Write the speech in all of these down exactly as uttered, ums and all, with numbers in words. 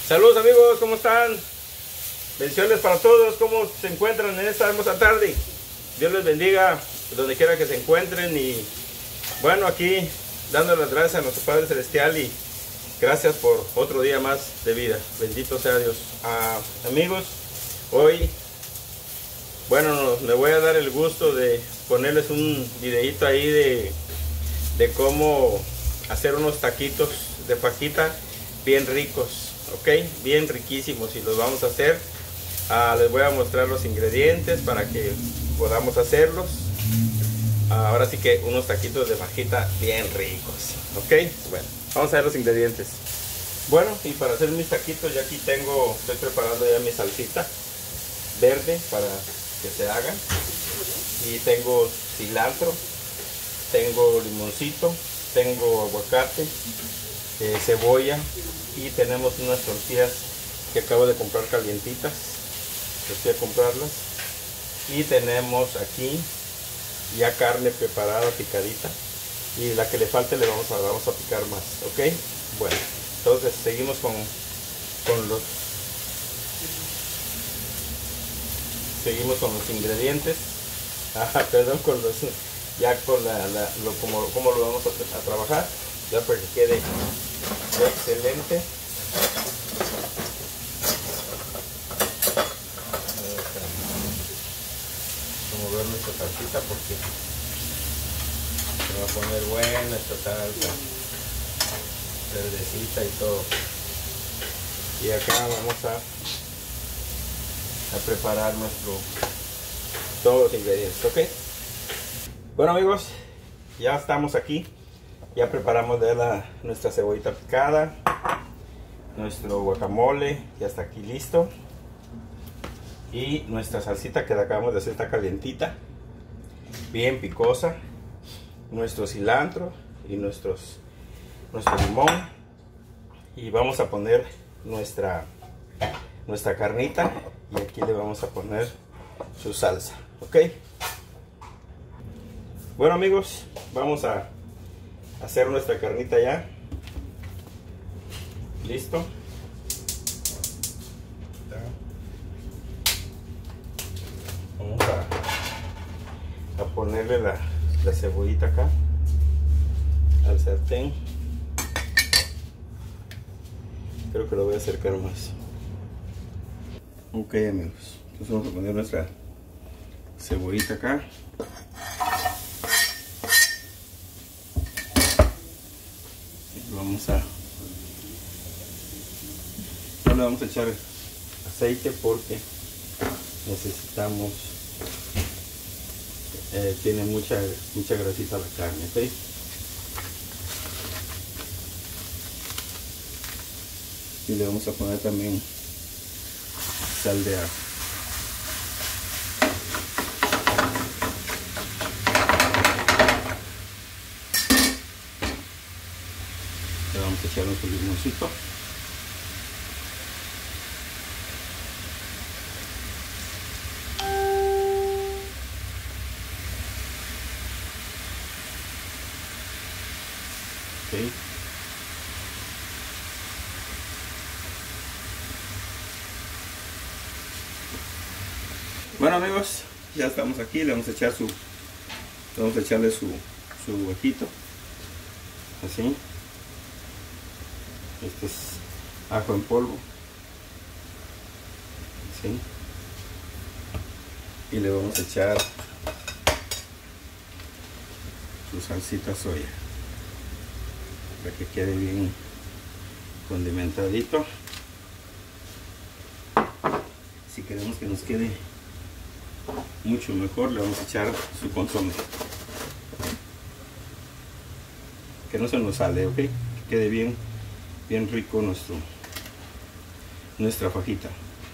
Saludos amigos, ¿cómo están? Bendiciones para todos, ¿cómo se encuentran en esta hermosa tarde? Dios les bendiga donde quiera que se encuentren y bueno, aquí dando las gracias a nuestro Padre Celestial y gracias por otro día más de vida. Bendito sea Dios. Ah, amigos, hoy, bueno, me voy a dar el gusto de ponerles un videito ahí de, de cómo hacer unos taquitos de fajita bien ricos. Ok, bien riquísimos y los vamos a hacer. Ah, les voy a mostrar los ingredientes para que podamos hacerlos. Ah, ahora sí que unos taquitos de fajita bien ricos. Ok, bueno, vamos a ver los ingredientes. Bueno, y para hacer mis taquitos ya aquí tengo, estoy preparando ya mi salsita verde para que se hagan. Y tengo cilantro, tengo limoncito, tengo aguacate, eh, cebolla. Y tenemos unas tortillas que acabo de comprar calientitas, fui a comprarlas. Y tenemos aquí ya carne preparada, picadita. Y la que le falte le vamos a, vamos a picar más, ¿ok? Bueno, entonces seguimos con, con los seguimos con los ingredientes. Ah, perdón, con los ya con la, la lo, como, como lo vamos a, a trabajar, ya para que quede excelente. Vamos a ver nuestra salsita porque se va a poner buena esta salsa verdecita y todo. Y acá vamos a, a preparar nuestro todos los ingredientes, ok. Bueno amigos, ya estamos aquí. Ya preparamos de la, nuestra cebollita picada, nuestro guacamole ya está aquí listo y nuestra salsita que la acabamos de hacer está calientita, bien picosa, nuestro cilantro y nuestros, nuestro limón y vamos a poner nuestra, nuestra carnita y aquí le vamos a poner su salsa, ok. Bueno amigos, vamos a hacer nuestra carnita ya. Listo. Vamos a, a ponerle la, la cebollita acá al sartén. Creo que lo voy a acercar más. Ok amigos, entonces vamos a poner nuestra cebollita acá. Vamos a no le vamos a echar aceite porque necesitamos eh, tiene mucha mucha grasita la carne, ¿ok? Y le vamos a poner también sal de ajo. Le vamos a echar nuestro limoncito. Okay. Bueno amigos, ya estamos aquí, le vamos a echar su le vamos a echarle su, su huequito así. Este es ajo en polvo, ¿sí? Y le vamos a echar su salsita soya para que quede bien condimentadito. Si queremos que nos quede mucho mejor, le vamos a echar su consomé, que no se nos sale, ok, que quede bien bien rico nuestro nuestra fajita.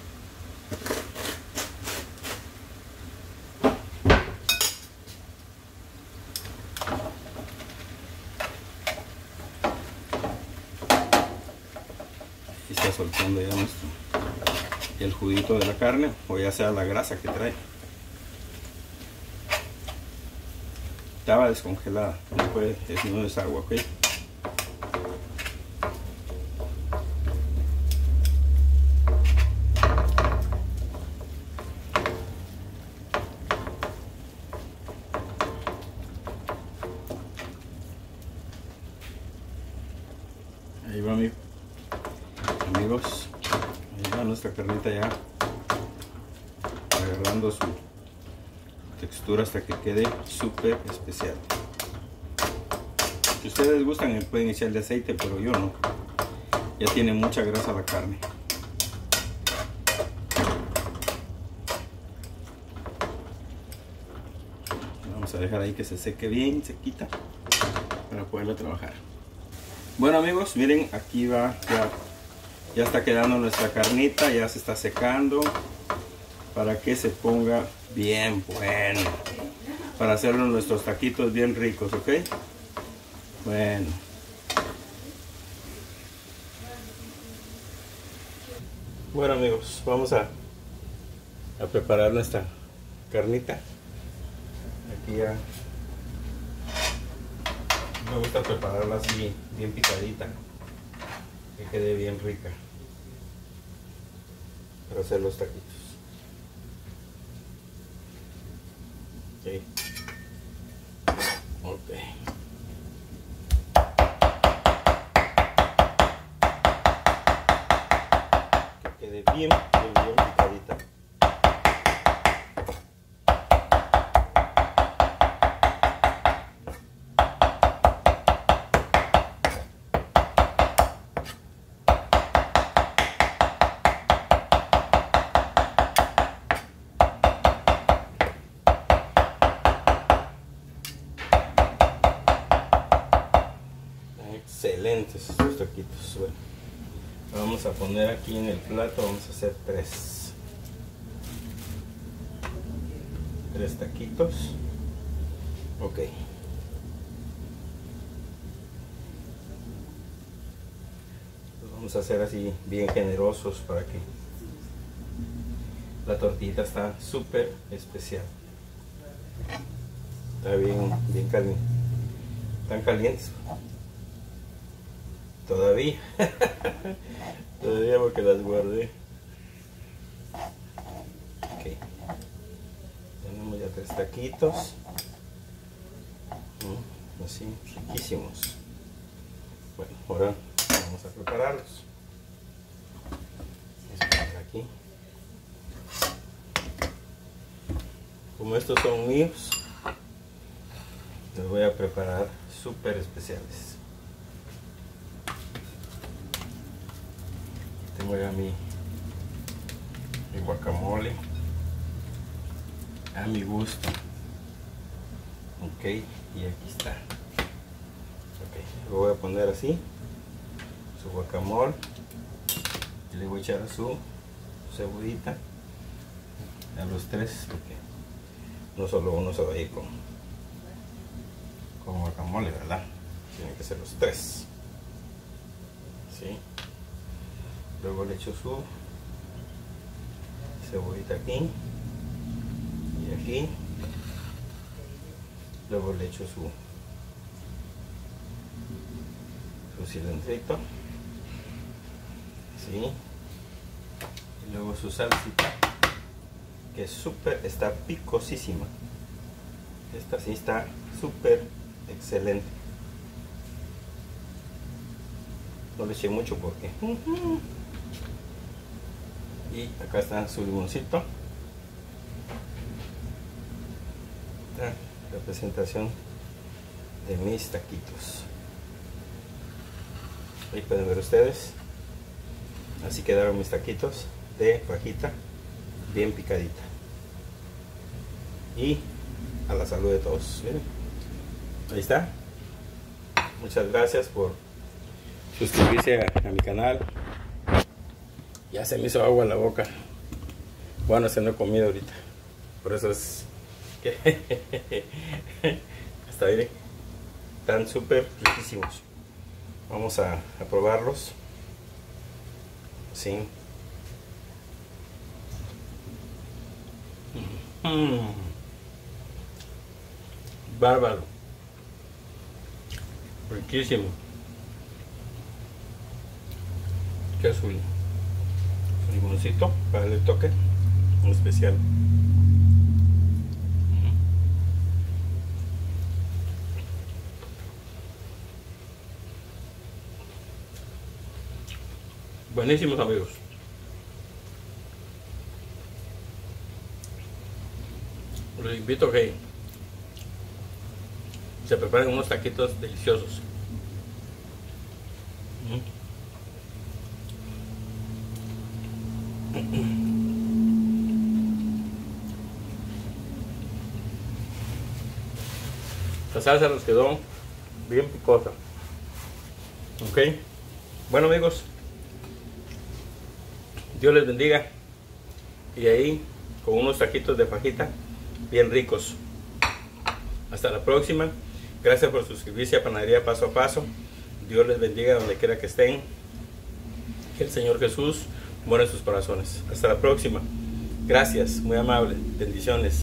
Y está soltando ya nuestro el juguito de la carne, o ya sea la grasa que trae. Estaba descongelada, no puede, no es agua, ok. Amigos, ahí va nuestra carnita ya agarrando su textura hasta que quede súper especial. Si ustedes gustan pueden echarle aceite, pero yo no, ya tiene mucha grasa la carne. Vamos a dejar ahí que se seque bien, sequita, para poderlo trabajar. Bueno amigos, miren, aquí va, ya, ya está quedando nuestra carnita, ya se está secando, para que se ponga bien bueno, para hacerlo nuestros taquitos bien ricos, ¿ok? Bueno. Bueno amigos, vamos a, a preparar nuestra carnita. Aquí ya me gusta prepararla así, bien picadita, que quede bien rica para hacer los taquitos. Okay. Okay. Que quede bien, bien, bien picadita. Excelentes estos taquitos. Bueno, vamos a poner aquí en el plato, vamos a hacer tres tres taquitos. Ok, los vamos a hacer así bien generosos para que la tortita está súper especial. Está bien, bien caliente, están calientes todavía. Todavía porque las guardé. Ok, tenemos ya tres taquitos, mm, así riquísimos. Bueno, ahora vamos a prepararlos. Vamos a poner aquí. Como estos son míos, los voy a preparar súper especiales. Tengo ya mi, mi guacamole a mi gusto. Ok, y aquí está. Ok, lo voy a poner así, su guacamole, y le voy a echar su cebollita a los tres, porque no solo uno se va a ir con, con guacamole, ¿verdad? Tienen que ser los tres. ¿Sí? Luego le echo su cebollita aquí y aquí. Luego le echo su, su cilantrito. ¿Sí? Y luego su salsita, que es súper, está picosísima. Esta sí está súper excelente. No le eché mucho porque... Y acá está su limoncito. Está la presentación de mis taquitos. Ahí pueden ver ustedes. Así quedaron mis taquitos de fajita, bien picadita. Y a la salud de todos. Miren. Ahí está. Muchas gracias por suscribirse a, a mi canal. Ya se me hizo agua en la boca. Bueno, se no he comido ahorita. Por eso es que hasta ahí están súper riquísimos. Vamos a, a probarlos. Sí. Mm. Bárbaro. Riquísimo. Que es un limoncito para darle el toque especial. Buenísimos, amigos. Les invito a que se preparen unos taquitos deliciosos. La salsa nos quedó bien picosa. Ok. Bueno, amigos, Dios les bendiga. Y ahí con unos taquitos de fajita bien ricos. Hasta la próxima. Gracias por suscribirse a Panadería Paso a Paso. Dios les bendiga donde quiera que estén. Que el Señor Jesús muera en sus corazones. Hasta la próxima. Gracias, muy amable. Bendiciones.